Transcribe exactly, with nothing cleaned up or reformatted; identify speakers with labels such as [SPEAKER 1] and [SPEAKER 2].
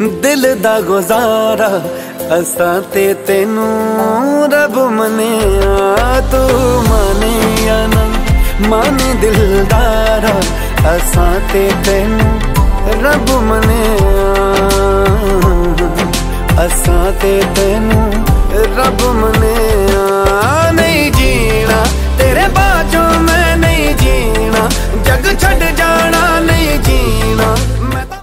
[SPEAKER 1] दिल दा गुजारा असां ते तेनू रब मनिया, तू माने या ना माने दिलदारा असां ते तेनू रब मनिया, असां ते तेनू